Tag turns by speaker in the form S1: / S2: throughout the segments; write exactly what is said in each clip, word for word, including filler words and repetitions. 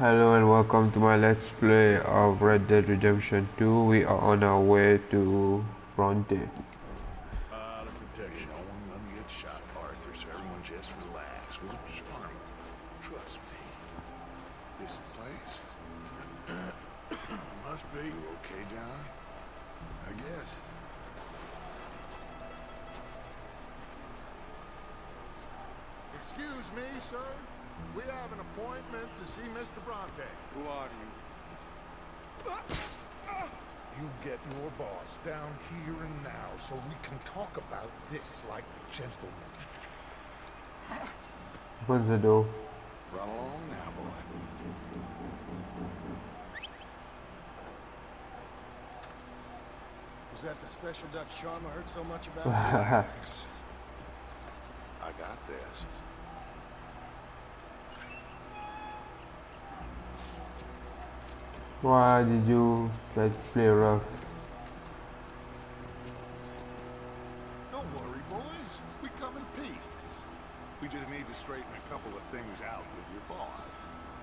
S1: Hello and welcome to my let's play of Red Dead Redemption two. We are on our way to Bronte.
S2: Uh, the protection. No one gonna get shot, Arthur, so everyone just relax. We'll charm them. Trust me. This place? Must be. You okay, John? I guess. Excuse me, sir. We have an appointment to see Mister Bronte.
S3: Who are you?
S2: You get your boss down here and now so we can talk about this like gentlemen.
S1: Opens the door.
S2: Run along now, boy.
S3: Was that the special Dutch charm I heard so much about?
S2: I got this.
S1: Why did you like play rough?
S2: Don't worry, boys. We come in peace. We just need to straighten a couple of things out with your boss.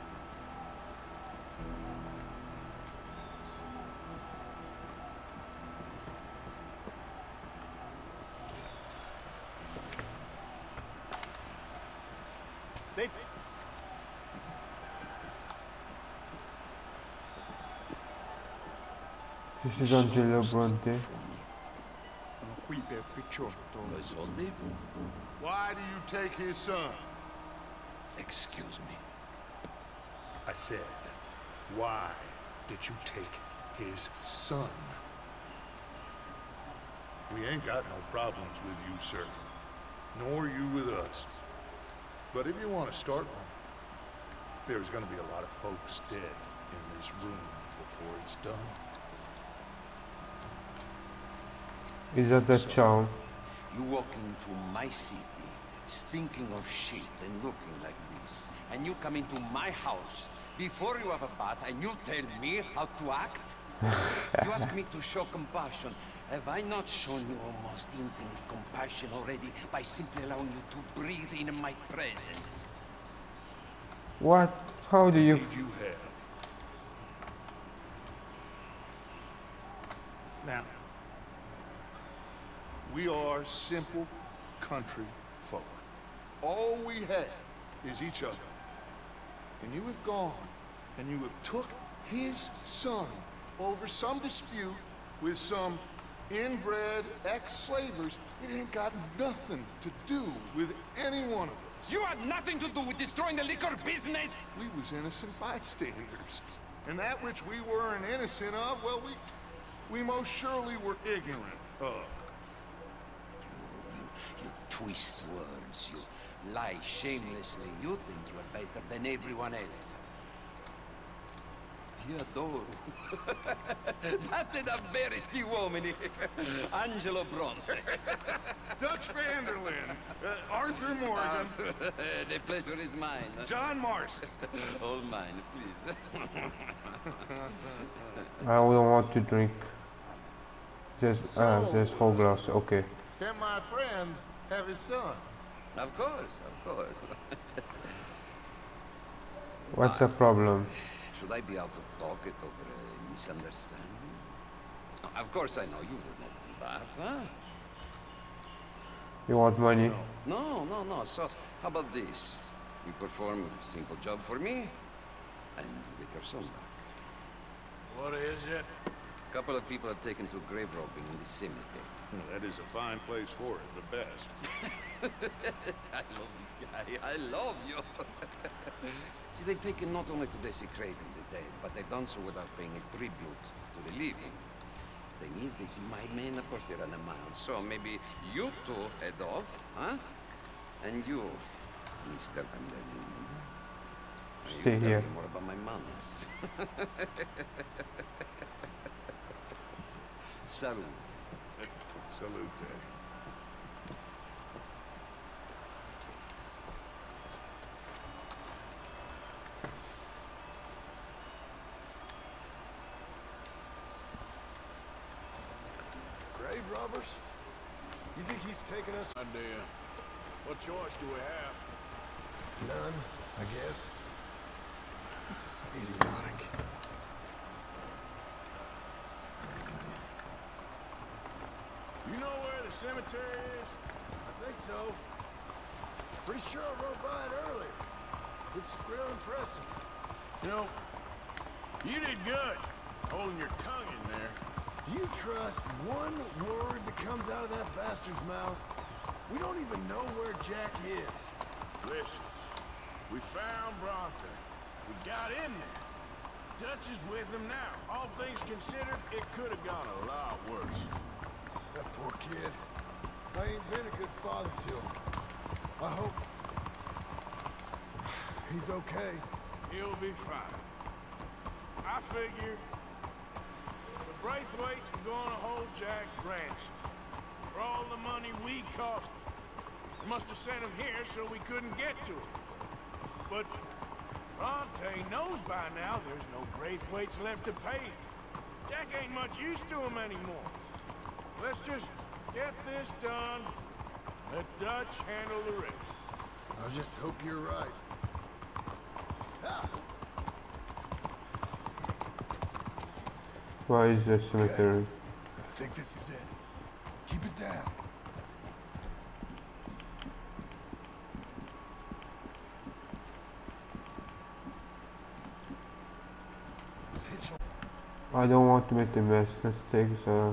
S3: They...
S1: This is Angelo Bronte.
S3: Sono qui per Picciotto.
S4: I soldi?
S2: Why do you take his son?
S4: Excuse me.
S2: I said, why did you take his son? We ain't got no problems with you, sir. Nor you with us. But if you want to start one, there's gonna be a lot of folks dead in this room before it's done.
S1: Is that the charm?
S4: You walk into my city, stinking of shit and looking like this, and you come into my house before you have a bath and you tell me how to act? You ask me to show compassion. Have I not shown you almost infinite compassion already by simply allowing you to breathe in my presence?
S1: What? How do you...
S2: If you have. Now, we are simple country folk. All we have is each other. And you have gone and you have took his son over some dispute with some inbred ex-slavers. It ain't got nothing to do with any one of us.
S4: You had nothing to do with destroying the liquor business!
S2: We was innocent bystanders. And that which we weren't innocent of, well, we, we most surely were ignorant of.
S4: You, you twist words, you lie shamelessly. You think you are better than everyone else. Ti adoro. Date davvero sti uomini. Angelo Bronte.
S2: Dutch Vanderlyn, uh, Arthur Morgan,
S4: The pleasure is mine.
S2: John Marston.
S4: All mine, please.
S1: I don't want to drink. Just, uh, just four glass. Okay.
S2: Can my friend have his son?
S4: Of course, of course.
S1: What's the problem?
S4: Should I be out of pocket over a misunderstanding? Of course I know you would not do that, huh?
S1: You want money?
S4: No, no, no. So, how about this? You perform a simple job for me, and you get your son back.
S2: What is it?
S4: A couple of people have taken to grave robbing in the cemetery.
S2: That is a fine place for it, the best.
S4: I love this guy. I love you. See, they've taken not only to desecrating the dead, but they've done so without paying a tribute to the living. That means they see my men, of course they run a mile. So maybe you two head off, huh? And you, Mister Van der Linde. You
S1: Stay
S4: tell
S1: here.
S4: me more about my manners. Salute.
S2: Salute.
S3: Grave robbers? You think he's taking us?
S2: Idea. What choice do we have?
S3: None, I guess. This Idiotic. You know where the cemetery is? I think so. Pretty sure I rode by it earlier. It's real impressive. You know, you did good, holding your tongue in there. Do you trust one word that comes out of that bastard's mouth? We don't even know where Jack is. Listen, we found Bronte. We got in there. Dutch is with him now. All things considered, it could have gone a lot worse. That poor kid. I ain't been a good father to him. I hope he's okay. He'll be fine. I figured the Braithwaites were gonna hold Jack ransom for all the money we cost him. They must have sent him here so we couldn't get to him. But Bronte knows by now there's no Braithwaites left to pay him. Jack ain't much use to him anymore. Let's just get this done. Let Dutch handle the rest. I just hope you're right. Ah.
S1: Where is the cemetery?
S3: I think this is it. Keep it down. Let's hitch on.
S1: I don't want to make the mess. Let's take the.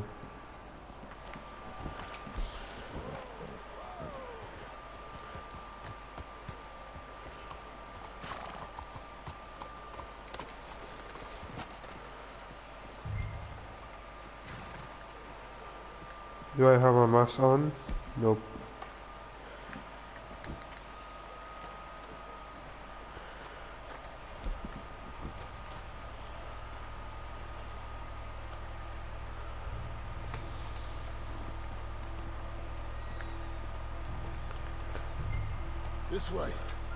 S1: Do I have a mask on? Nope.
S3: This way.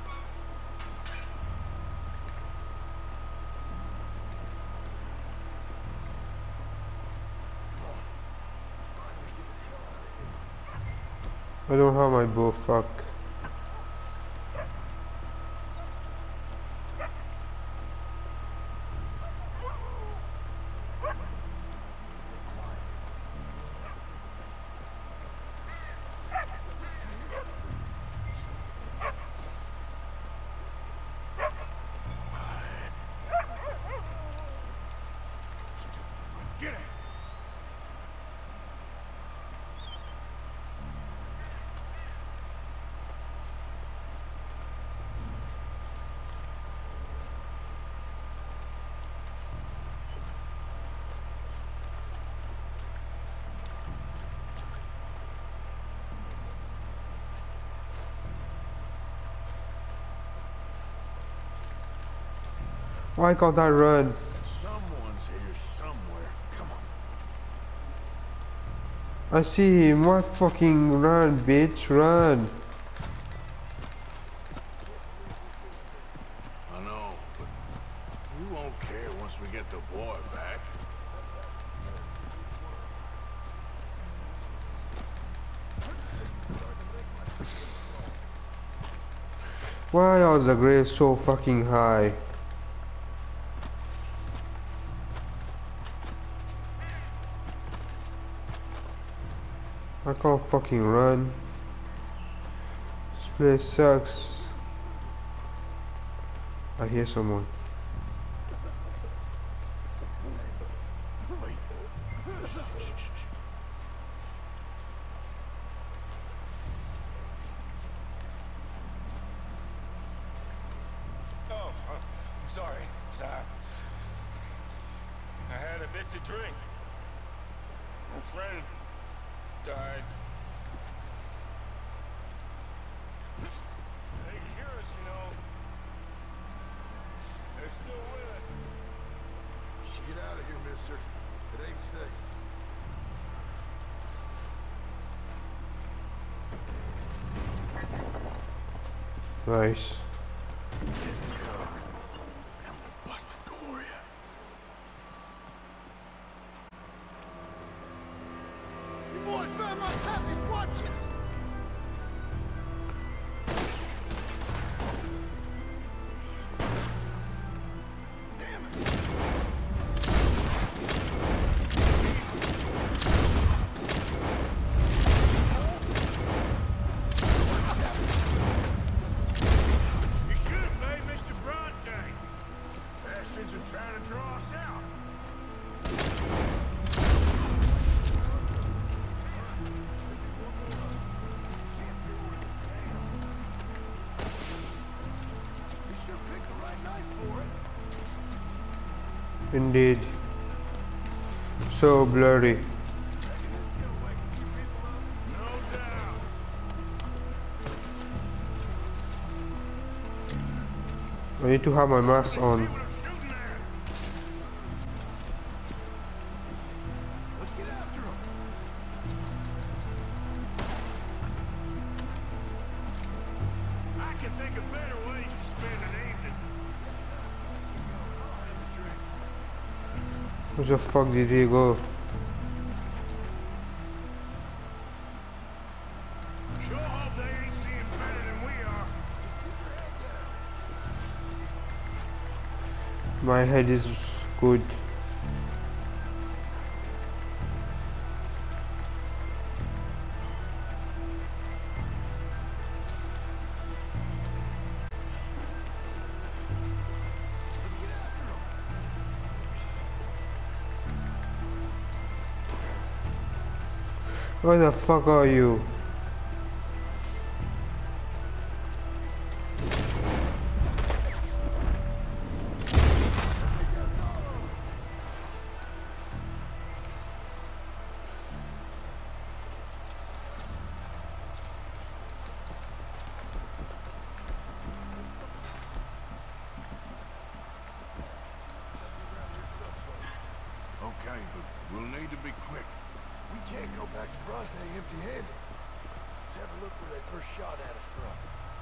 S1: I don't have my bow, fuck.
S3: Get it.
S1: Why can't I run?
S3: Someone's here somewhere. Come on.
S1: I see him. Why fucking run, bitch? Run.
S3: I know, but we won't care once we get the boy back.
S1: Why are the graves so fucking high? I can't fucking run. This place sucks. I hear someone.
S3: Wait. Shh, shh, shh, shh.
S5: Oh, uh, sorry. Uh, I had a bit to drink. A friend died. They can hear us, you know. They're still with us.
S3: You should get out of here, mister. It ain't safe.
S1: Nice.
S3: Get in the car. I'm gonna bust the door in. You boys found my pappy's watches! Damn.
S1: Indeed. So blurry.
S3: No doubt.
S1: I need to have my mask on.
S3: See what I'm shooting at. Let's get after him. I can think of better ways to spend an evening.
S1: Where the fuck did he go?
S3: Sure hope they ain't seeing better than we are.
S1: My head is good. Where the fuck are you?
S3: Okay, but we'll need to be quick. We can't go back to Bronte empty-handed. Let's have a look where they first shot at us from.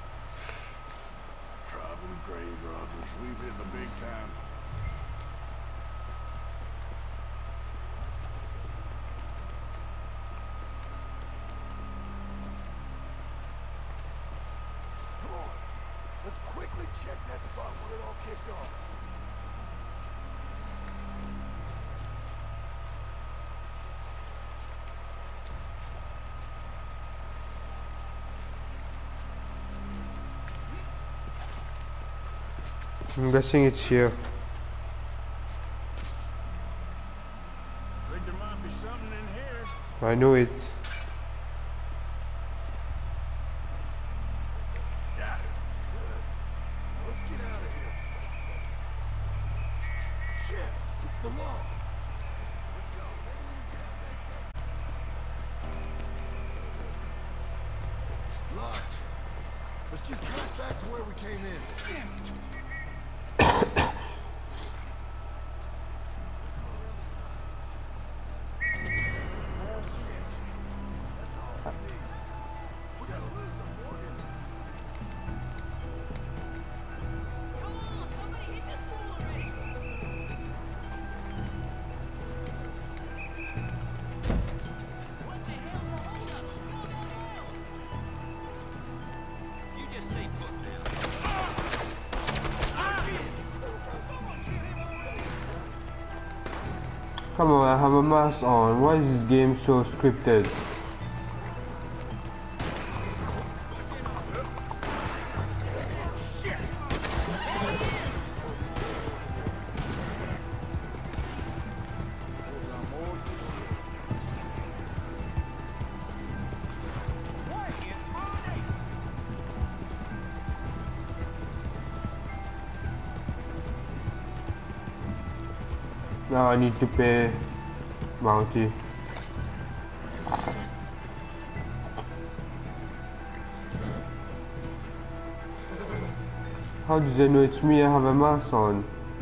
S3: Robbing grave robbers, we've hit the big time. Come on, let's quickly check that spot where it all kicked off.
S1: I'm guessing it's here.
S3: Think there might be something in here.
S1: I know it.
S3: Got it. Good. Now let's get out of here. Shit, it's the law. Let's go. Locked. Let's just track back to where we came in. Damn it.
S1: Come on, I have a mask on. Why is this game so scripted? Now I need to pay bounty. How does they know it's me? I have a mask on.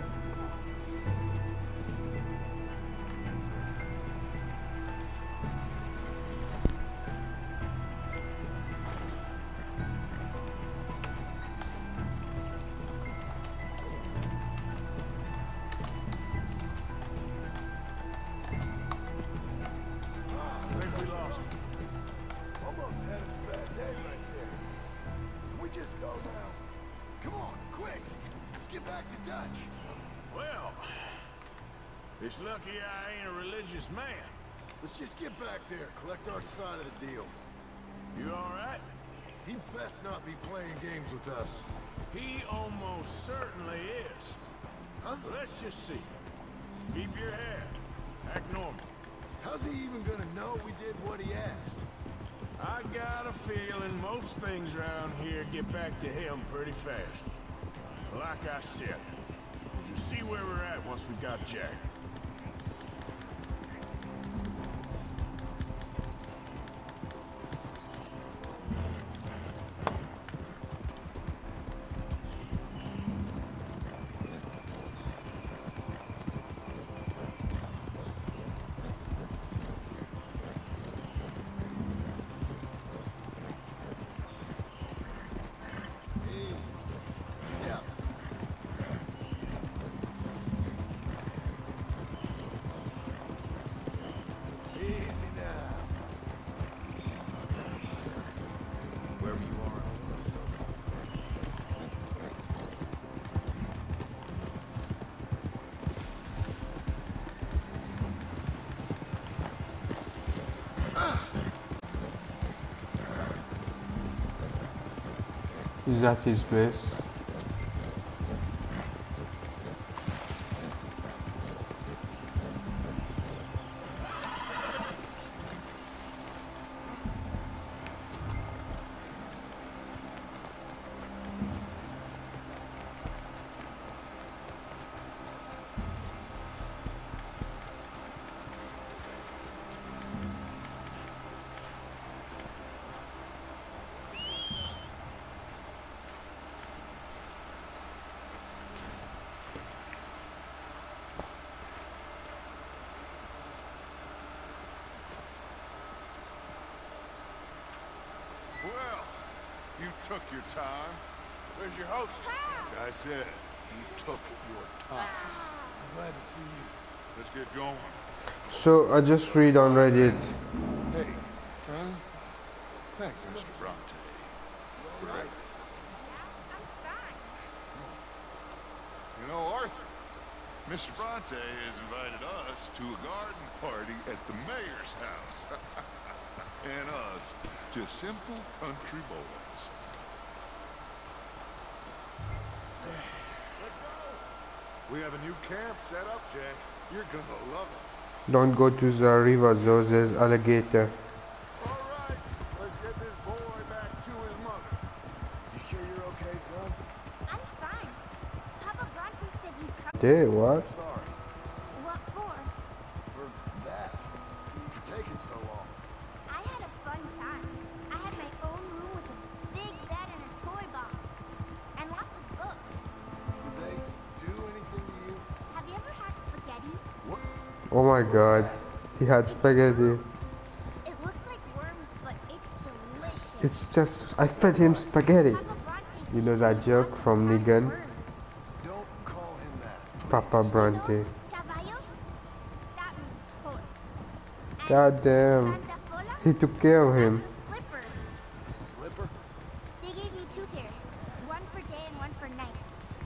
S3: I think we lost him. Almost had us a bad day right there. Can we just go now? Come on, quick! Let's get back to Dutch. Well, it's lucky I ain't a religious man. Let's just get back there, collect our side of the deal. You all right? He best not be playing games with us. He almost certainly is. Huh? Let's just see. Keep your head. Act normal. How's he even gonna know we did what he asked? I got a feeling most things around here get back to him pretty fast. Like I said, Just see where we're at once we got Jack.
S1: Is that his place?
S2: Well, you took your time.
S3: Where's your host?
S2: Like I said, you took your time.
S3: I'm glad to see you.
S2: Let's get going.
S1: So I just read on Reddit.
S2: Hey, huh? Thank Mister Bronte for everything. You know, Arthur, Mister Bronte has invited us to a garden party at the mayor's house. And us, just simple country boys. We have a new camp set up, Jack. You're gonna love it.
S1: Don't go to the river though, there's alligator.
S2: All right, let's get this boy back to his mother.
S3: You sure you're okay, son?
S6: I'm fine. Papa Bronte said you'd come.
S1: Hey, what?
S3: Sorry
S6: What for?
S3: for that. For taking so long.
S6: I had a fun time. I had my own room with a big bed and a toy box. And lots of books.
S3: Did they do anything to you?
S6: Have you ever had spaghetti?
S3: What?
S1: Oh my god, he had spaghetti.
S6: It looks like worms, but it's delicious.
S1: It's just, I fed him spaghetti.
S6: Papa Bronte
S1: You know
S6: teaches
S1: that
S6: me
S1: joke
S6: lots of
S1: from
S6: tiny
S1: Negan?
S6: worms.
S3: Don't call him that. please.
S1: Papa Bronte.
S6: You know, caballo? That means horse. And
S1: God damn,
S6: sandafola?
S1: he took care of him.
S6: That's a slipper.
S3: A slipper?
S6: They gave me two pairs. One for day and one for night.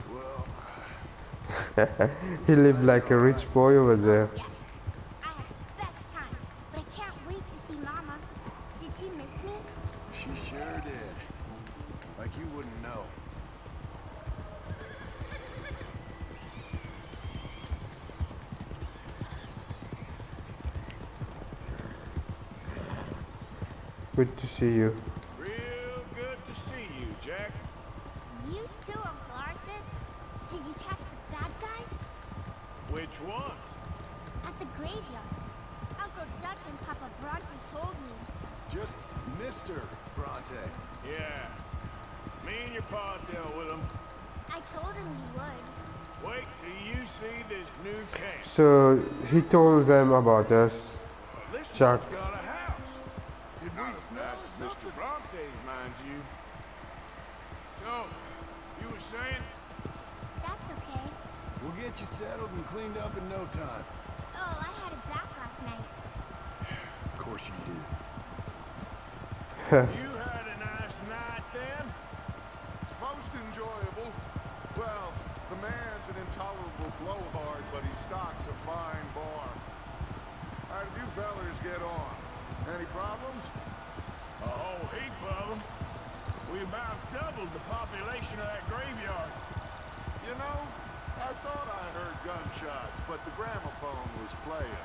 S3: Well,
S1: He lived like a rich boy over there.
S6: Yes. I had the best time. But I can't wait to see Mama. Did she miss me?
S3: she sure did. Like you wouldn't know.
S1: Good to see you.
S3: Real good to see you, Jack.
S6: You too, Uncle Arthur? Did you catch the bad guys?
S3: Which ones?
S6: At the graveyard. Uncle Dutch and Papa Bronte told me.
S3: Just Mister Bronte. Yeah. Me and your pa dealt with him.
S6: I told him you would.
S3: Wait till you see this new camp.
S1: So he told them about us.
S3: This
S1: Chuck.
S3: one's got a house. Did we That's Mister Bronte's, mind you. So, you were saying?
S6: That's okay.
S3: We'll get you settled and cleaned up in no time.
S6: Oh, I had a bath last night.
S3: Of course you did. You had a nice night then?
S2: Most enjoyable. Well, the man's an intolerable blowhard, but he stocks a fine bar. How did you fellers get on? Any problems?
S3: A whole heap of them. We about doubled the population of that graveyard.
S2: You know, I thought I heard gunshots, but the gramophone was playing.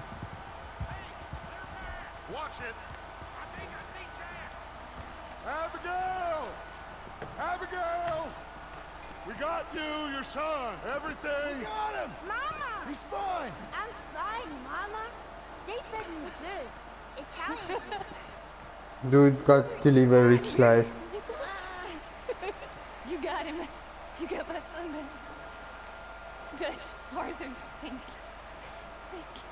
S2: Watch it!
S5: I think I see Jack.
S2: Abigail! Abigail! We got you, your son, everything.
S3: We got him!
S6: Mama!
S3: He's fine!
S6: I'm fine, Mama. They fed me good. Italian food.
S1: Dude got to live a rich life.
S7: You got him. You got my son back. Dutch, Arthur, thank you. Thank you.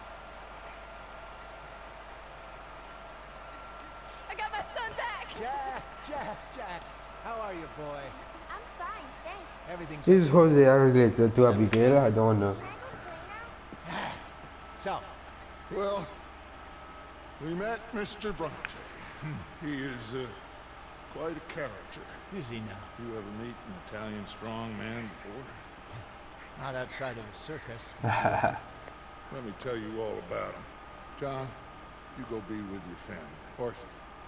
S7: I got my son back!
S3: Jack, Jack, Jack. How are you, boy?
S6: I'm fine, thanks.
S3: Everything's
S1: Is Jose related to Abigail? I don't know.
S6: Can I go play now?
S3: So,
S2: Well, we met Mister Bronte. He is uh, quite a character.
S3: is he now?
S2: You ever meet an Italian strong man before?
S3: Not outside of the circus.
S2: Let me tell you all about him. John, you go be with your family. Horses.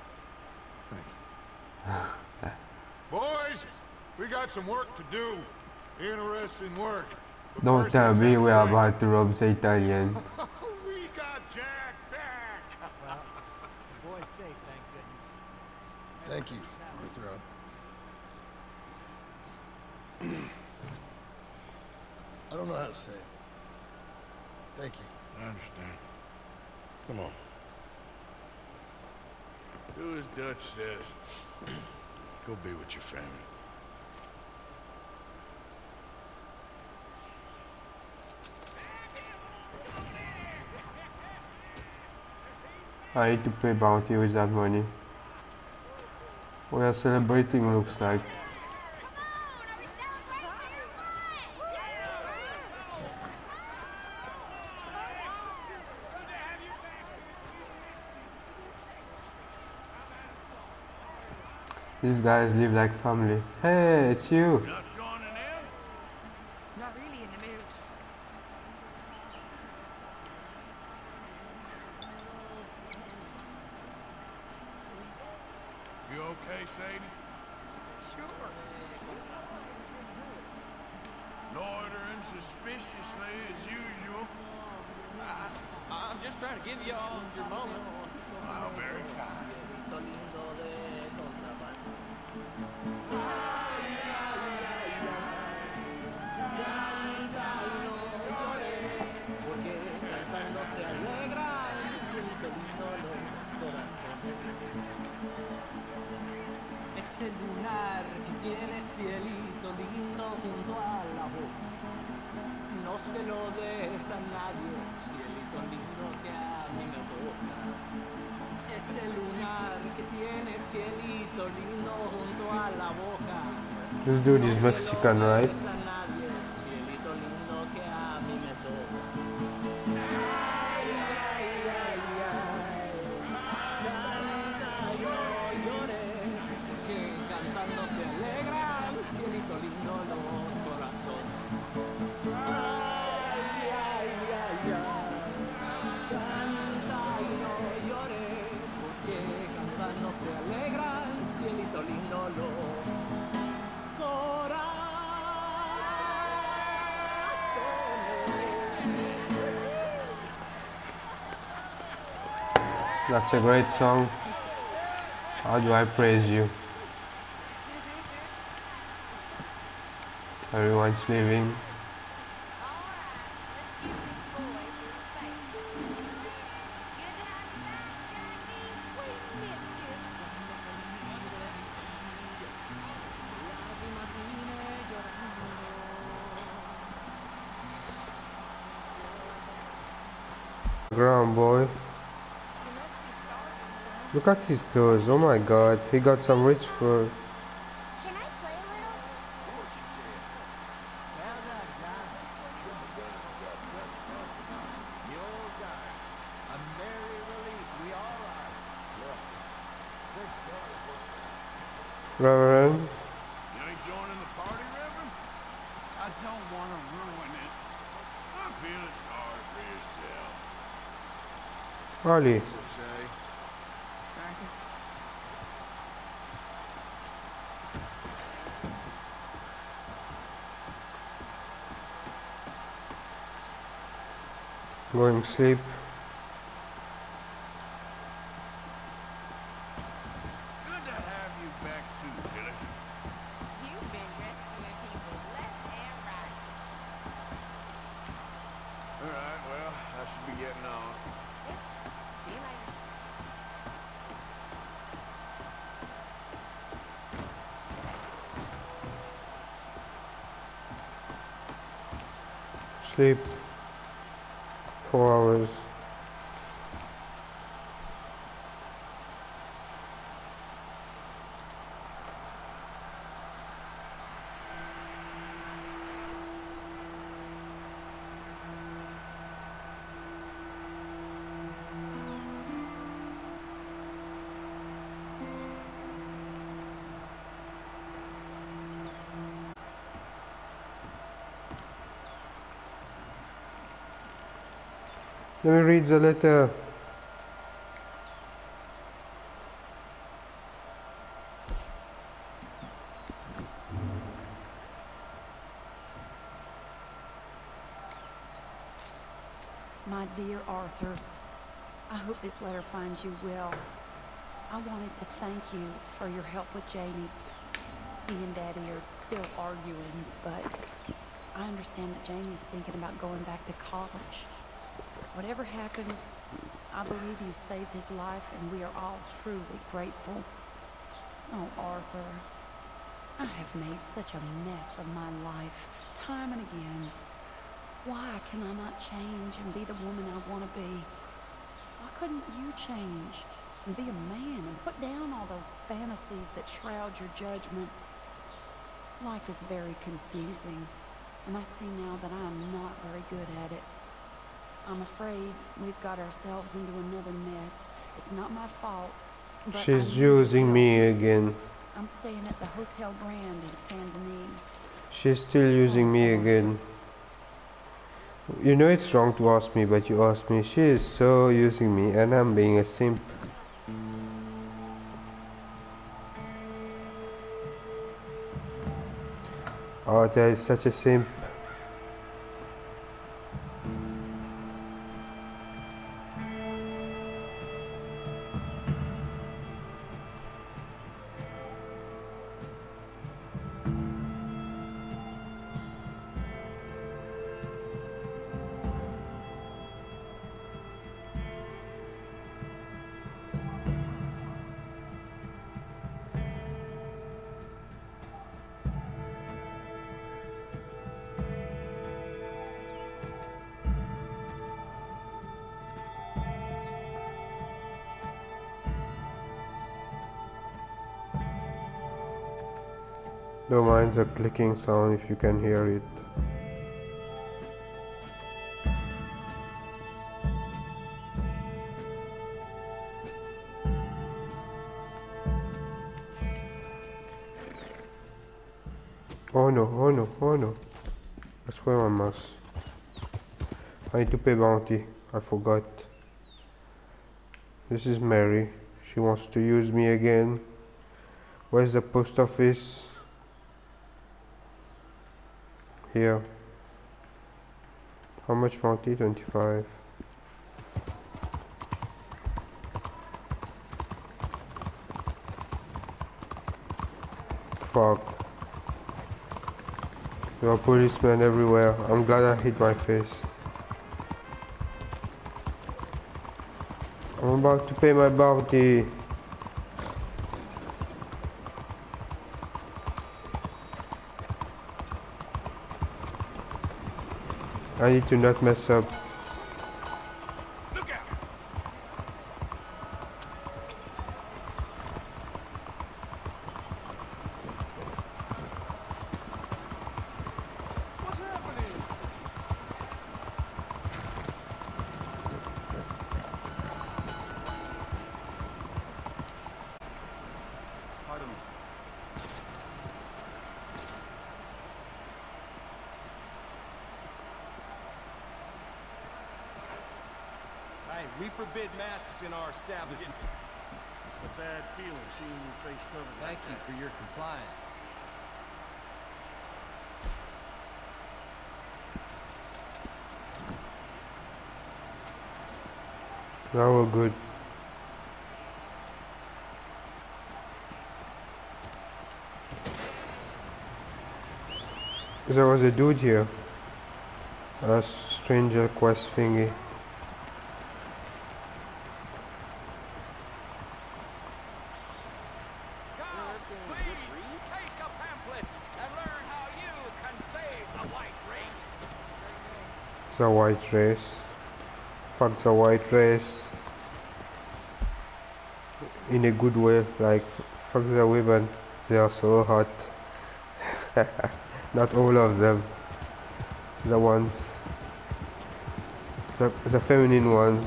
S2: Thank you. Boys, we got some work to do. Interesting work. But
S1: Don't
S2: first,
S1: tell
S2: let's
S1: me
S2: have a
S1: we are
S2: drink.
S1: about to rob the Italian.
S2: We got Jack back.
S3: Well, the boy's safe, thank goodness.
S8: Thank you, Arthur. I don't know how to say it. Thank you.
S2: I understand.
S8: Come on.
S2: Do as Dutch says. Go be with your family.
S1: I need to play bounty with that money. We are celebrating, looks like. These guys live like family. Hey, it's you.
S5: Not joining in?
S9: Not really in the mood.
S5: You okay, Sadie?
S9: Sure.
S5: Loitering suspiciously as usual.
S10: I, I'm just trying to give y'all your moment.
S5: Wow, very kind.
S10: Ese lunar que tiene cielito lindo junto a la boca. No se lo des a nadie, cielito lindo que a mí me toca. Ese lunar que tiene cielito lindo junto a la boca.
S1: This dude is Mexican, right?
S10: No se lo des a nadie, cielito lindo que a mí me toca. Ay, ay, ay, ay. Canta y no llores, porque cantando se alegran, cielito lindo los corazones. Ay, ay, ay, ay. Canta y no llores, porque cantando se alegran, cielito lindo los
S1: That's a great song. How do I praise you? Everyone's leaving. Ground boy. Look at his clothes. Oh my god, he got some rich clothes.
S6: Can I play a little?
S3: Well done, John. The old guy. A merry relief. We all are.
S1: Reverend,
S5: You ain't joining the party, Reverend?
S3: I don't want to ruin it.
S5: I'm feeling sorry for yourself.
S1: Ollie. Going to sleep.
S5: Good to have you back too, Tilly.
S9: You've been rescuing people
S1: Sleep. Four hours. Let me read the letter.
S11: My dear Arthur, I hope this letter finds you well. I wanted to thank you for your help with Jamie. He and Daddy are still arguing, but I understand that Jamie is thinking about going back to college. Whatever happens, I believe you saved his life, and we are all truly grateful. Oh, Arthur, I have made such a mess of my life, time and again. Why can I not change and be the woman I want to be? Why couldn't you change and be a man and put down all those fantasies that shroud your judgment? Life is very confusing, and I see now that I am not very good at it. I'm afraid we've got ourselves into another mess. It's not my fault, but
S1: she's using me again.
S11: I'm staying at the Hotel Grand in Saint Denis.
S1: She's still using me again. You know it's wrong to ask me, but you ask me. She is so using me, and I'm being a simp. Oh, that is such a simp. Don't mind the clicking sound if you can hear it. Oh no, oh no, oh no. That's where my mouse. I need to pay bounty. I forgot. This is Mary. She wants to use me again. Where's the post office? Here. How much bounty? twenty-five. Fuck. There are policemen everywhere. I'm glad I hit my face. I'm about to pay my bounty. I need to not mess up.
S3: Look out! What's happening? Pardon me.
S12: We forbid masks in our establishment.
S5: A bad feeling seeing your face covered.
S12: Thank you for your compliance.
S1: Now we're good. There was a dude here. A stranger quest thingy. the white race. Fuck the white race. In a good way, like fuck the women. They are so hot. Not all of them. The ones. The, the feminine ones.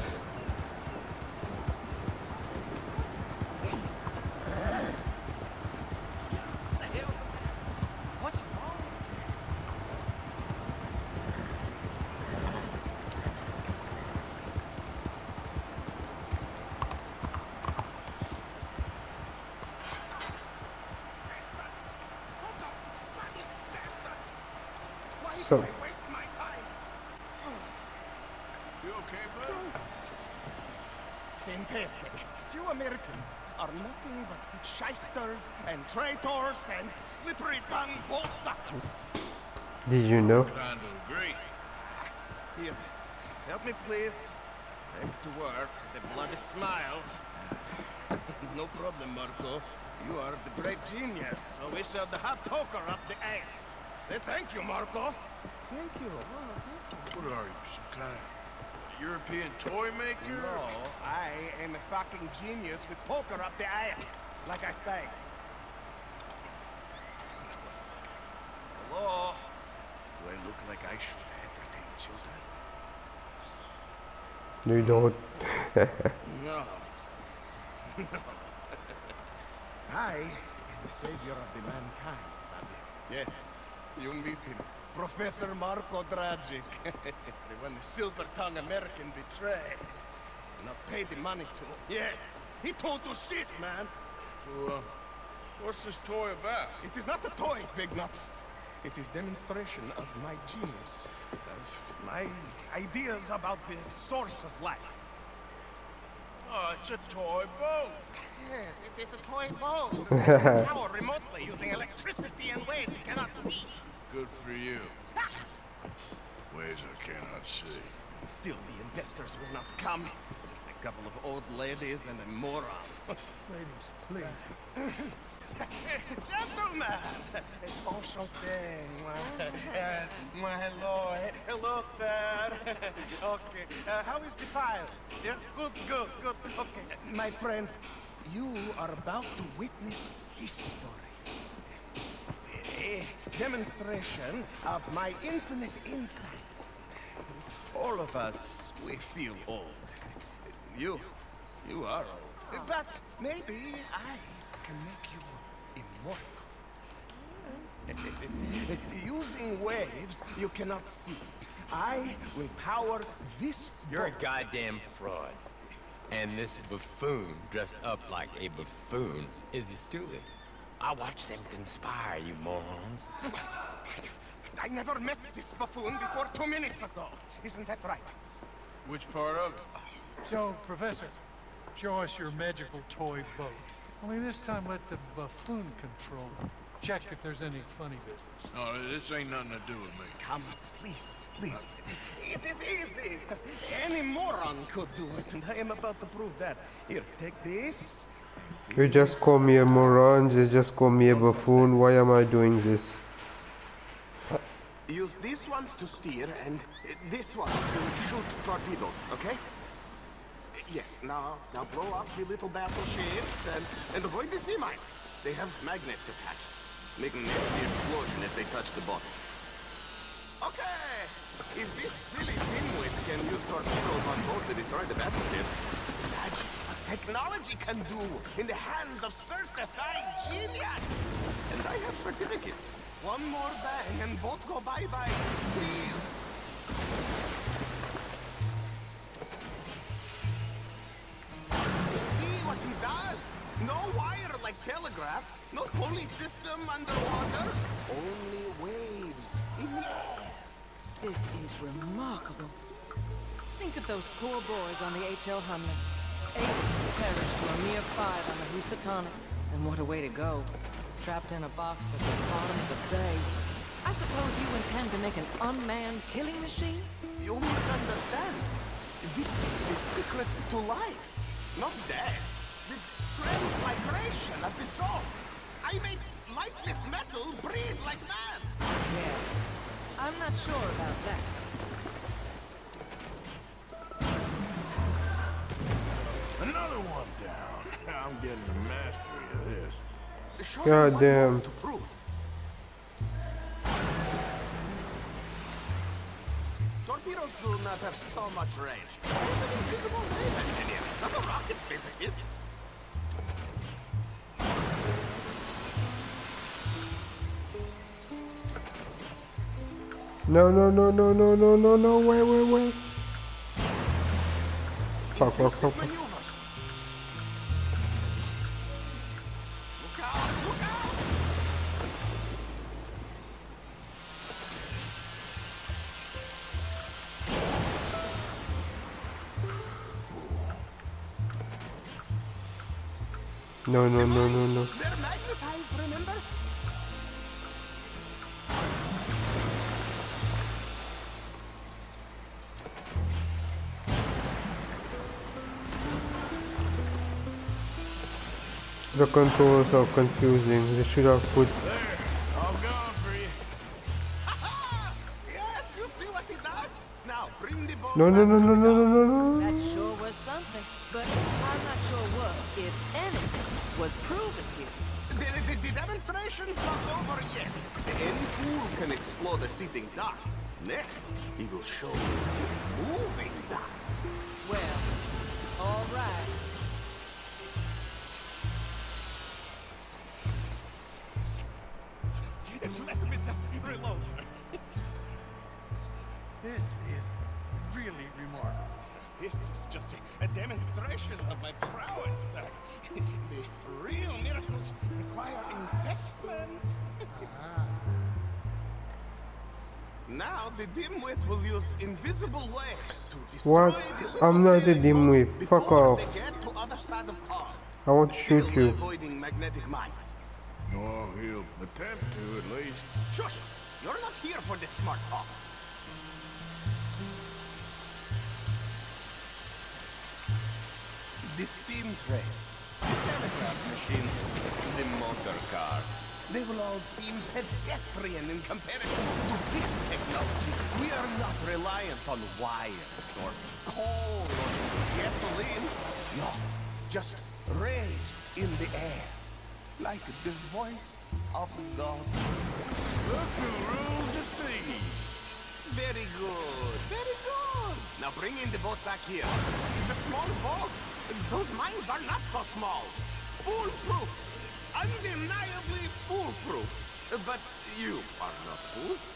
S1: So,
S13: fantastic. You Americans are nothing but shysters and traitors and slippery-tongued bullsuckers.
S1: did you know?
S3: Kind of agree.
S13: Here, help me please. Back to work. The bloody smile. No problem, Marco. You are the great genius, so we shall the hot poker up the ass. Say thank you, Marco. Thank you. Oh, thank you.
S3: What are you, some kind of European toy maker?
S13: No, I am a fucking genius with poker up the ass, like I say. Hello? Do I look like I should entertain children?
S1: You don't.
S13: No, he says. No. I am the savior of the mankind, Bobby. Yes, you meet him. Professor Marco Dragic. The one the silver-tongued American betrayed. Not paid the money to. Yes, he told to shit, man.
S3: So, uh, what's this toy about?
S13: It is not a toy, Big Nuts. It is demonstration of my genius. Of my ideas about the source of life.
S3: Oh, it's a toy boat.
S13: Yes, it is a toy boat. That can power remotely using electricity in ways you cannot see.
S3: Good for you. Ways I cannot see.
S13: Still, the investors will not come. Just a couple of old ladies and a moron.
S8: Ladies, please.
S13: Gentlemen! Enchanté. Yes, my hello. Hello, sir. Okay. Uh, how is the piles? Yeah, good, good, good. Okay. My friends, you are about to witness history. A demonstration of my infinite insight. All of us, we feel old. You, you are old. But maybe I can make you immortal. Using waves you cannot see. I will power this
S14: You're
S13: boat.
S14: a goddamn fraud. And this buffoon dressed up like a buffoon is a stoolie. I watched them conspire, you morons.
S13: I never met this buffoon before two minutes ago. Isn't that right?
S3: Which part of it?
S8: So, Professor, show us your magical toy boat. Only this time let the buffoon control it. Check if there's any funny business.
S3: No, this ain't nothing to do with me.
S13: Come, please, please. It is easy. Any moron could do it, and I am about to prove that. Here, take this.
S1: You just call me a moron, you just call me a buffoon. Why am I doing this?
S13: Use these ones to steer and this one to shoot torpedoes, okay? Yes, now, now blow up the little battleships and, and avoid the sea mines. They have magnets attached, making a nasty explosion if they touch the bottom. Okay, if this silly dimwit can use torpedoes on board to destroy the battleships, imagine what technology can do in the hands of certified genius! And I have certificate. One more bang and both go bye-bye, please! See what he does? No wire like telegraph, no pulley system underwater, only waves in the air.
S15: This is remarkable. Think of those poor boys on the H L Hummer. Eight perished to a mere five on the Housatonic. And what a way to go. Trapped in a box at the bottom of the bay. I suppose you intend to make an unmanned killing machine?
S13: You misunderstand. This is the secret to life, not death. The transmigration of the soul. I make lifeless metal breathe like man.
S15: Yeah. I'm not sure about that.
S3: Another one down. I'm getting the mastery of this.
S1: God damn.
S13: To prove. Torpedoes do not have so much range. I'm an invisible wave engineer, not a rocket physicist.
S1: No, no, no, no, no, no, no, no, wait, wait, wait. Fuck, fuck, fuck, fuck.
S13: Look out, look out!
S1: No, no, no, no, no.
S13: They're magnetized, remember?
S1: The controls are confusing. They should have put.
S3: There, all gone for you.
S13: Yes, you see what he does? Now bring the boat.
S1: No, no, no, no, no, no, no, no.
S15: That sure was something, but I'm not sure what, if anything, was proven here.
S13: The, the, the demonstration's not over yet. Any fool can explode a sitting duck. Next, he will show you moving ducks.
S15: Well, all right.
S12: Let me just reload. This is really remarkable. This is just a, a demonstration of my prowess. Uh, the real miracles require investment.
S13: Now the dimwit will use invisible waves to destroy
S1: What?
S13: the little
S1: I'm not a
S13: sailing
S1: dimwit.
S13: boats
S1: Fuck
S13: before
S1: off.
S13: they get to other side of town.
S1: I want to shoot
S13: Still
S1: you.
S13: avoiding magnetic mines.
S3: Well, he'll attempt to, at least.
S13: Shush! You're not here for this smart talk. The steam train, the telegraph machine, the motor car. They will all seem pedestrian in comparison to this technology. We are not reliant on wires or coal or gasoline. No, just rays in the air. Like the voice of God.
S3: Look who rules the seas.
S13: Very good, very good. Now bring in the boat back here. It's a small boat. Those mines are not so small. Foolproof. Undeniably foolproof. But you are not fools.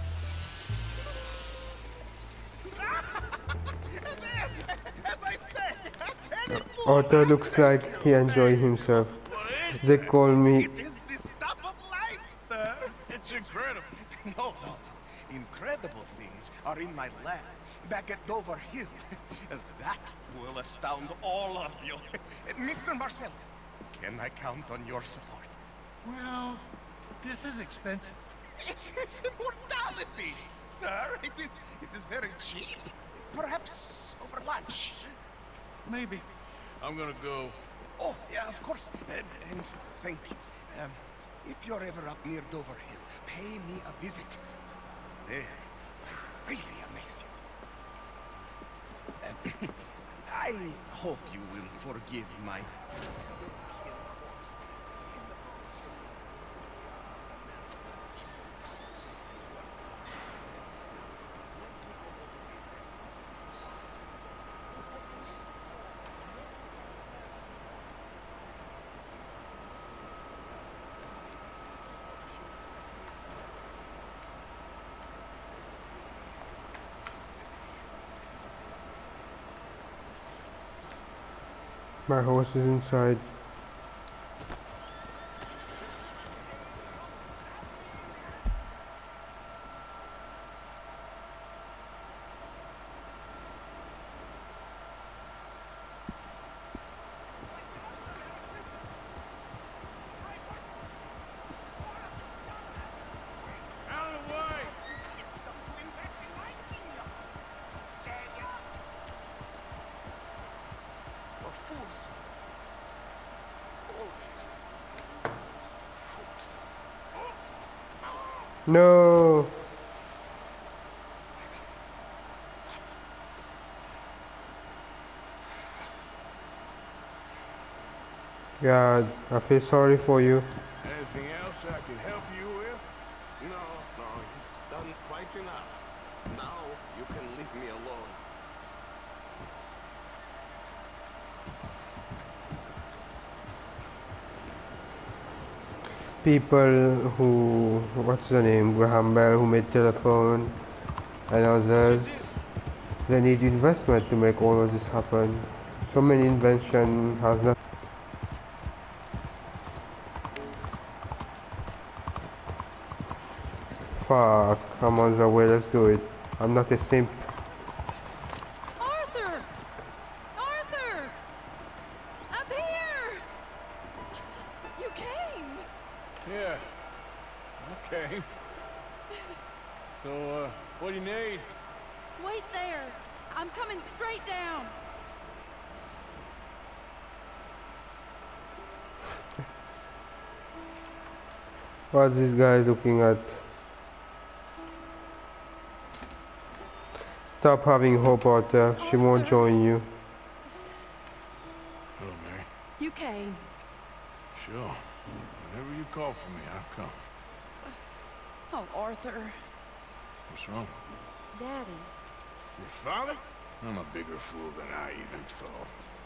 S13: As I said, any fool
S1: Otto looks like he enjoyed himself. They call me.
S13: It is the stuff of life, sir.
S3: It's incredible.
S13: No, no, no. Incredible things are in my lab, back at Dover Hill. That will astound all of you. Mister Marcel, can I count on your support?
S8: Well, this is expensive.
S13: It is immortality, sir. It is, it is very cheap. Perhaps over lunch.
S8: Maybe.
S3: I'm gonna go.
S13: Oh, yeah, of course. And, and thank you. Um, if you're ever up near Dover Hill, pay me a visit. There, I really amaze you. Um, I hope you will forgive my...
S1: My horse is inside.
S3: Out of the way!
S13: What fools. All of you.
S1: No. Yeah, I feel sorry for you.
S3: Anything else I can help you with?
S13: No, no, you've done quite enough. Now you can leave me alone.
S1: People who, what's the name, Graham Bell, who made telephone, and others, they need investment to make all of this happen. So many invention has not. Fuck, I'm on the way, let's do it. I'm not a simp.
S11: Arthur! Arthur! Up here! You came!
S3: Yeah. Okay. So, uh, what do you need?
S11: Wait there! I'm coming straight down!
S1: What's this guy looking at? Stop having hope, Arthur. She won't join you.
S3: Hello, Mary.
S11: You came.
S3: Sure. Whenever you call for me, I'll come.
S11: Oh, Arthur.
S3: What's wrong?
S11: Daddy.
S3: Your father? I'm a bigger fool than I even thought.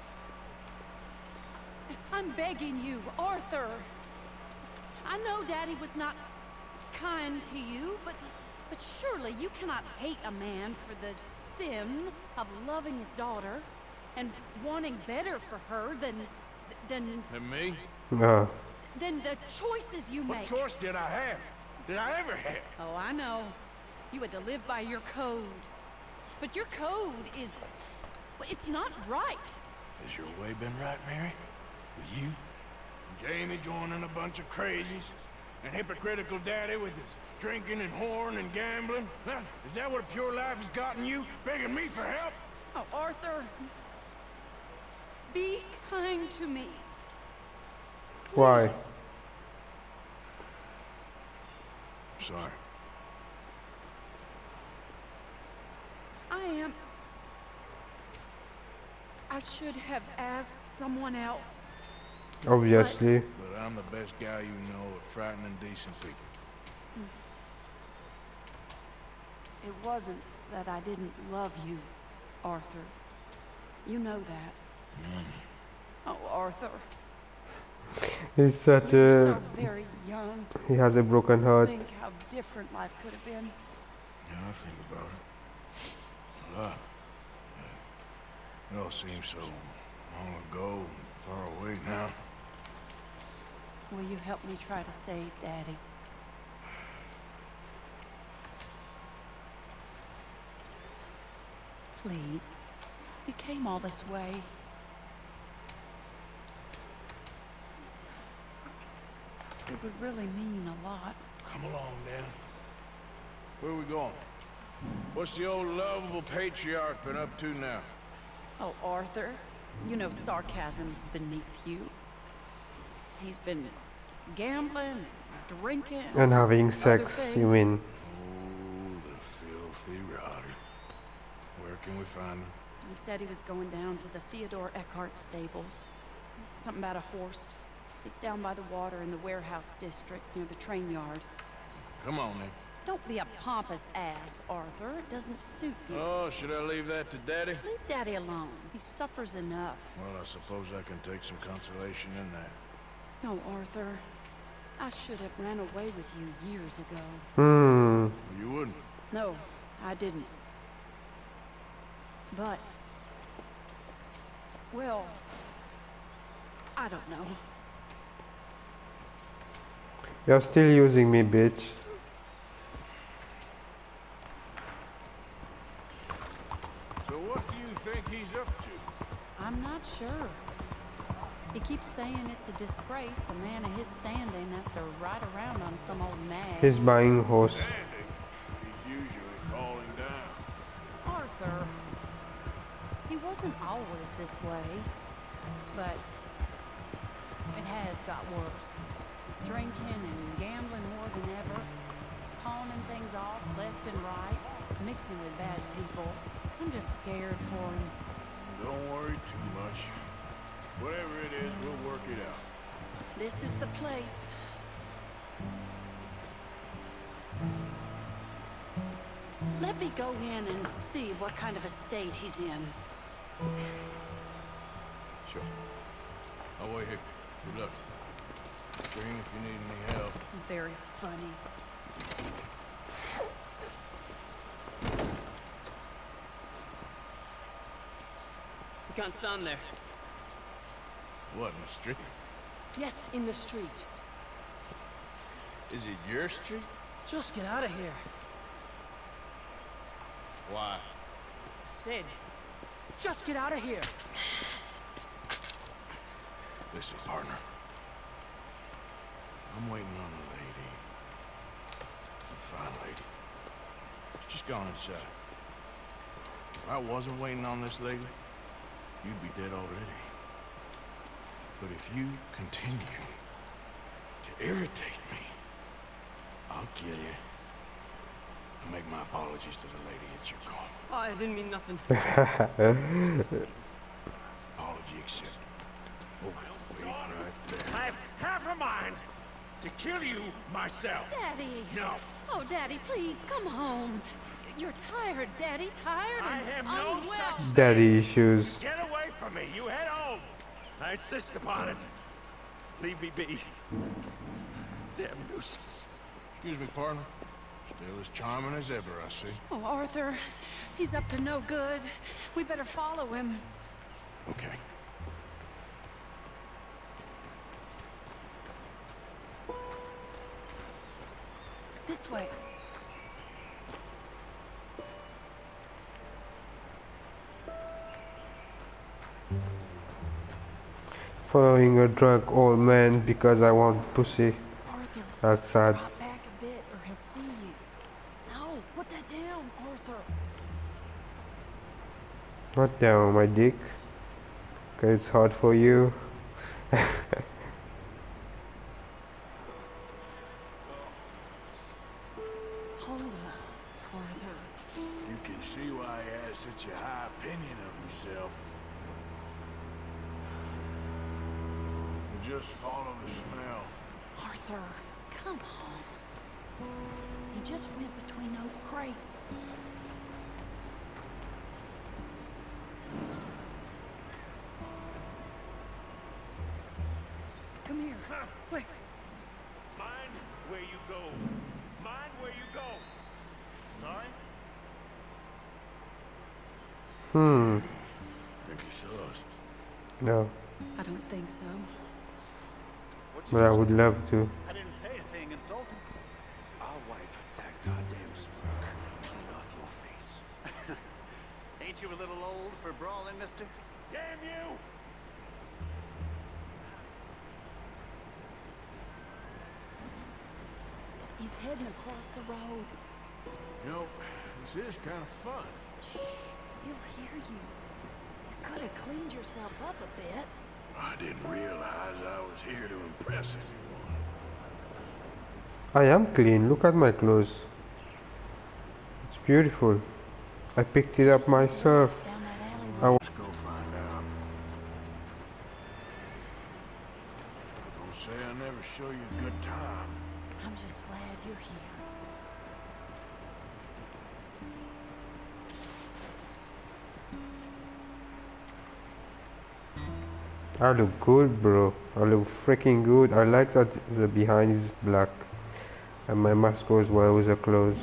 S11: I'm begging you, Arthur. I know Daddy was not kind to you, but but surely you cannot hate a man for the sin of loving his daughter and wanting better for her than than
S3: And me?
S1: No.
S11: than the choices you
S3: What
S11: make.
S3: choice did I have? Did I ever have?
S11: Oh, I know. You had to live by your code. But your code is... well, it's not right.
S3: Has your way been right, Mary? With you? Jamie joining a bunch of crazies? And hypocritical daddy with his drinking and whoring and gambling? Huh? Is that what a pure life has gotten you? Begging me for help?
S11: Oh, Arthur. Be kind to me.
S1: Why?
S11: Please.
S3: Sorry.
S11: I am... I should have asked someone else.
S1: Obviously.
S3: But I'm the best guy you know at frightening decent people.
S11: It wasn't that I didn't love you, Arthur. You know that. Oh, Arthur.
S1: He's such
S11: You're
S1: a...
S11: so very young.
S1: He has a broken heart.
S11: Think how different life could have been.
S3: Yeah, I think about it. A lot. Yeah. It all seems so long ago and far away now.
S11: Will you help me try to save Daddy? Please. You came all this way. It would really mean a lot.
S3: Come along, Dan. Where are we going? What's the old lovable patriarch been up to now?
S11: Oh, Arthur, you know sarcasm's beneath you. He's been gambling, drinking,
S1: And having
S11: other
S1: sex, you
S11: things.
S1: mean?
S3: Oh, the filthy rowdy. Where can we find him?
S11: He said he was going down to the Theodore Eckhart stables. Something about a horse. It's down by the water in the warehouse district near the train yard.
S3: Come on, then.
S11: Don't be a pompous ass, Arthur. It doesn't suit you.
S3: Oh, should I leave that to Daddy?
S11: Leave Daddy alone. He suffers enough.
S3: Well, I suppose I can take some consolation in that.
S11: No, Arthur. I should have ran away with you years ago.
S1: Hmm.
S3: You wouldn't?
S11: No, I didn't. But... well... I don't know.
S1: You're still using me, bitch.
S3: So what do you think he's up to?
S11: I'm not sure. He keeps saying it's a disgrace a man of his standing has to ride around on some old nag.
S1: He's buying horse.
S3: Standing. He's usually falling down.
S11: Arthur. He wasn't always this way, but it has got worse. He's drinking and gambling more than ever, pawning things off left and right, mixing with bad people. I'm just scared for him.
S3: Don't worry too much. Whatever it is, we'll work it out.
S11: This is the place. Let me go in and see what kind of a state he's in.
S3: Sure. I'll wait here. Good luck. Scream if you need any help.
S11: Very funny.
S10: You can't stand there.
S3: What, in the street?
S10: Yes, in the street.
S3: Is it your street?
S10: Just get out of here.
S3: Why?
S10: I said, just get out of here.
S3: Listen, partner. I'm waiting on a lady. A fine lady. She's just gone inside. If I wasn't waiting on this lady, you'd be dead already. But if you continue to irritate me, I'll kill you. And make my apologies to the lady. It's your call.
S10: Oh, I didn't mean nothing.
S3: Apology accepted. Oh, wait right there.
S12: I have half a mind to kill you myself.
S11: Daddy!
S12: No.
S11: Oh, Daddy, please, come home. You're tired, Daddy, tired
S12: I
S11: and
S12: have no
S11: unwell.
S12: such
S1: Daddy issues.
S12: Get away from me. You head home. I insist upon it. Leave me be. Damn nuisance.
S3: Excuse me, partner. Still as charming as ever, I see.
S11: Oh, Arthur, he's up to no good. We better follow him.
S3: Okay.
S11: This way.
S1: Following a drunk old man because I want pussy.
S11: Arthur,
S1: That's sad.
S11: drop back a bit or he'll see you. No, put that down, Arthur.
S1: Not down my dick. Cause it's hard for you.
S11: Hold up, Arthur.
S3: You can see why he has such a high opinion of himself. Just follow the smell.
S11: Arthur, come on. He just went between those crates. Come here. Quick.
S12: Mind where you go. Mind where you go. Sorry?
S1: Hmm.
S3: Think he saw us?
S1: No.
S11: I don't think so.
S1: But I would love to.
S16: I didn't say anything insulting. I'll wipe that goddamn smirk clean off your face. Ain't you a little old for brawling, mister?
S12: Damn you!
S11: He's heading across the road.
S3: You know, this is kind of fun.
S11: Shh, he'll hear you. You could have cleaned yourself up a bit.
S3: I didn't realize I was here to impress anyone.
S1: I am clean. Look at my clothes. It's beautiful. I picked it up myself. I
S3: Let's go find out. Don't say I never show you a good time.
S11: I'm just glad you're here.
S1: I look good, bro. I look freaking good. I like that the behind is black. And my mask goes well with the clothes.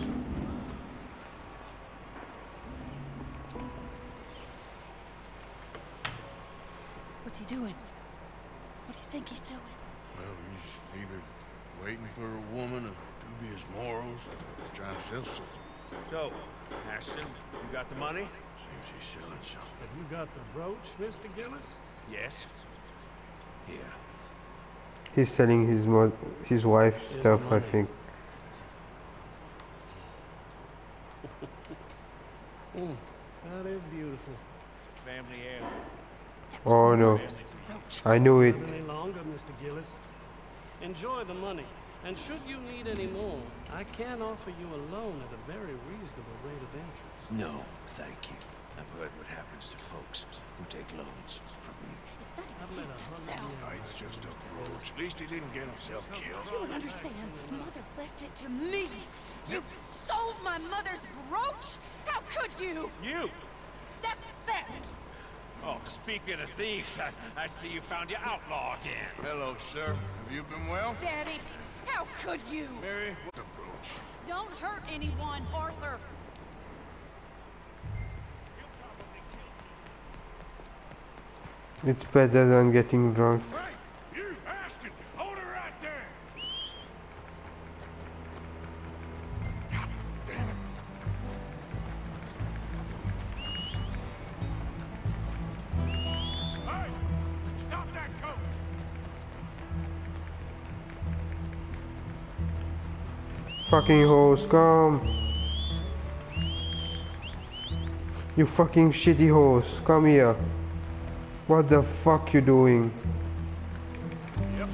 S11: What's he doing? What do you think he's doing?
S3: Well, he's either waiting for a woman of dubious morals or he's trying to sell something.
S12: So, Ashton, you got the money?
S3: Seems he's selling something.
S17: Have you got the brooch, Mister Gillis?
S12: Yes. Here.
S1: He's selling his mo his wife's
S17: Here's
S1: stuff,
S17: the
S1: I
S17: money.
S1: think.
S17: Mm, that is beautiful.
S12: Family heirloom.
S1: Oh no. I knew it.
S17: Not any longer, Mister Gillis. Enjoy the money. And should you need any more, I can offer you a loan at a very reasonable rate of interest.
S12: No, thank you.
S16: I've heard what happens to folks who take loans from me.
S7: It's not even his to sell.
S12: Oh, it's just a brooch. At least he didn't get himself killed.
S7: You don't understand. Mother left it to me. You sold my mother's brooch? How could you?
S5: You!
S7: That's theft.
S5: Oh, speaking of thieves, I, I see you found your outlaw again.
S12: Hello, sir. Have you been well?
S7: Daddy, how could you?
S12: Mary, what the brooch?
S7: Don't hurt anyone, Arthur.
S1: It's better than getting drunk.
S12: Hey, you Ashton! Hold her right there! God damn it. Hey! Stop that coach!
S1: Fucking horse, come! You fucking shitty horse, come here. What the fuck you doing?
S12: Yep.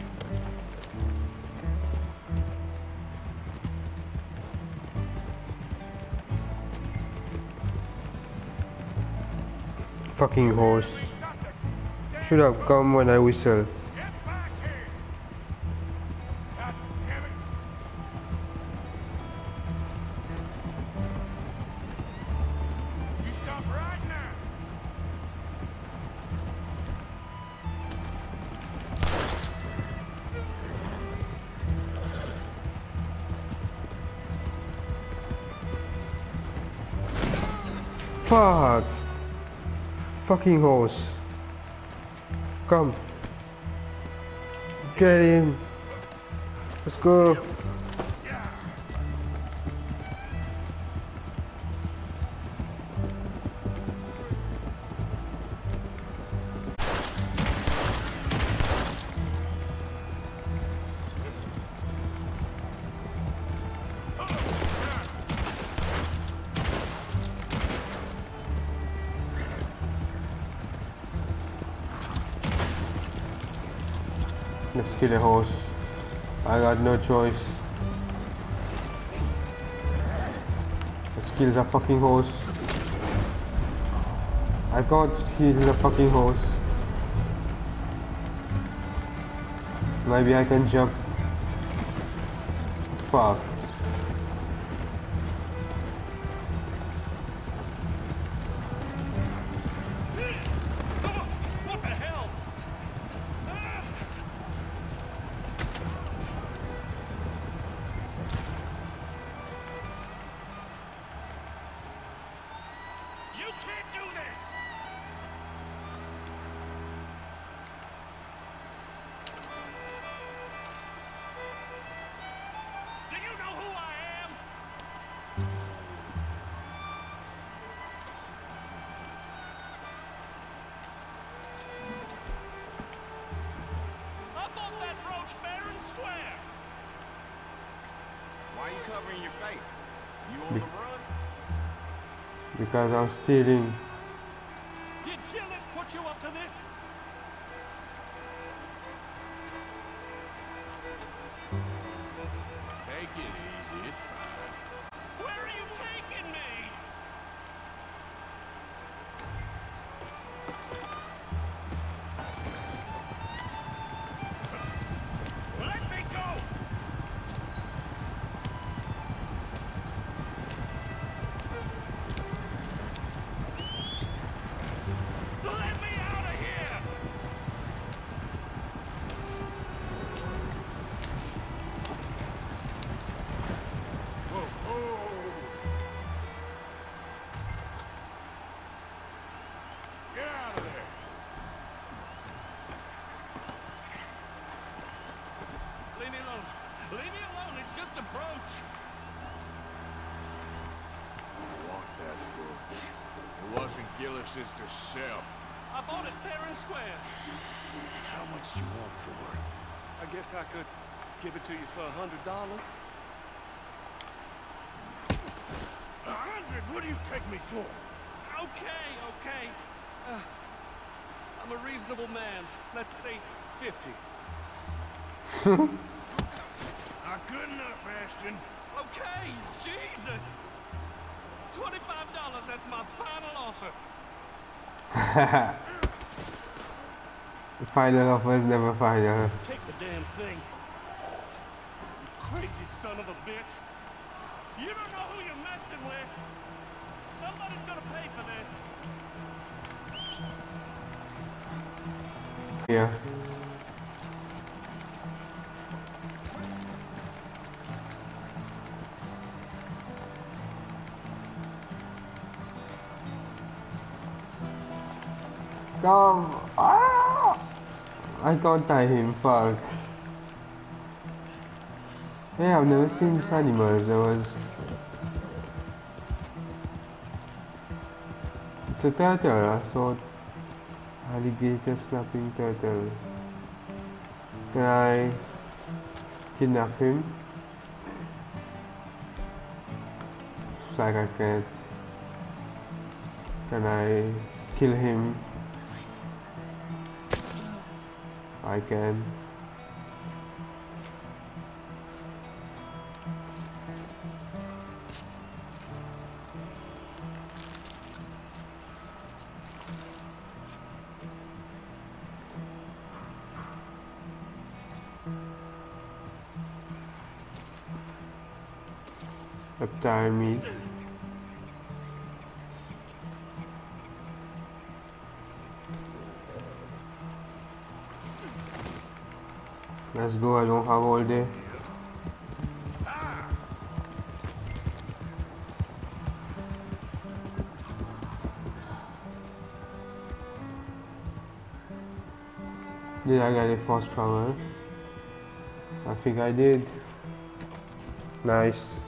S1: Fucking horse. Should have come when I whistle.
S12: Get back here! God damn it! You stop right now!
S1: Fuck! Fucking horse. Come. Get in. Let's go. Let's kill a horse. I got no choice. Let's kill the fucking horse. I can't kill the fucking horse. Maybe I can jump. Fuck.
S5: What the hell? You can't do this! Do you know who I am? I bought that brooch fair and square.
S13: Why are you covering your face? You on the run?
S1: Because I'm stealing.
S5: Did Gillis put you up to this?
S12: Take it easy, it's fine.
S5: Where are you taking me? Let me go! Let me out of here!
S12: Whoa, whoa! Get out of there!
S5: Leave me alone. Leave me alone. It's just a brooch.
S12: I want that brooch. It wasn't Gillis's to sell.
S5: I bought it fair and square.
S12: How much you want for it?
S17: I guess I could give it to you for a hundred dollars.
S12: A hundred? What do you take me for?
S17: Okay, okay. Uh, I'm a reasonable man. Let's say fifty.
S12: Not good enough, Ashton.
S17: Okay, Jesus! Twenty-five dollars, that's my final offer.
S1: The final offer is never final.
S5: Take the damn thing. You crazy son of a bitch. You don't know who you're messing with. Somebody's gonna pay for this.
S1: Yeah. Come. Ah! I can't tie him, fuck. Yeah, I've never seen these animals. There was. It's a turtle. I saw alligator snapping turtle. Can I kidnap him? Looks like I can't. Can I kill him? I can. Reptile meat. Let's go, I don't have all day. Did I get a fast travel? I think I did. Nice.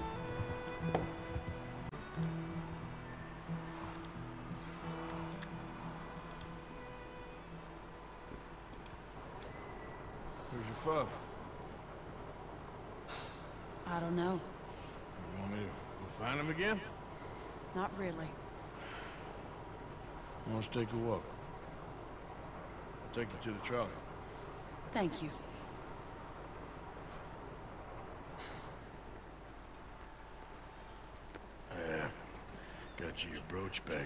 S3: Where's your father?
S11: I don't know.
S3: You want me to go find him again?
S11: Not really.
S3: Let's take a walk. I'll take you to the trolley.
S11: Thank you.
S3: Yeah. Got you your brooch back.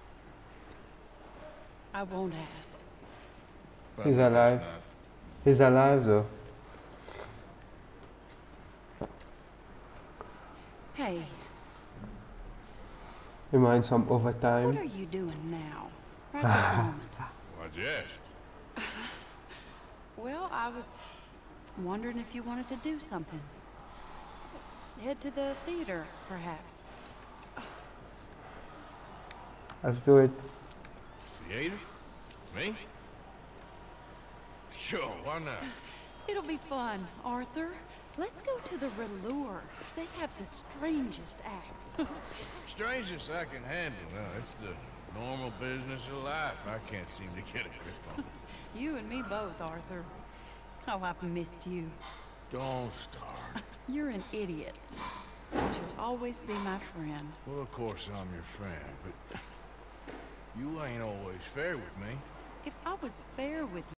S11: I won't ask.
S1: He's alive. He's alive though.
S11: Hey,
S1: You mind some overtime?
S11: what are you doing now? Right this moment.
S3: Why'd you ask?
S11: Well, I was wondering if you wanted to do something. Head to the theater, perhaps.
S1: Let's do it.
S3: Theater? Me? Sure, why not?
S11: It'll be fun, Arthur. Let's go to the Relure. They have the strangest acts.
S3: Strangest I can handle. No, it's the normal business of life. I can't seem to get a grip on.
S11: You and me both, Arthur. Oh, I've missed you.
S3: Don't start.
S11: You're an idiot. But you'll always be my friend.
S3: Well, of course I'm your friend, but you ain't always fair with me.
S11: If I was fair with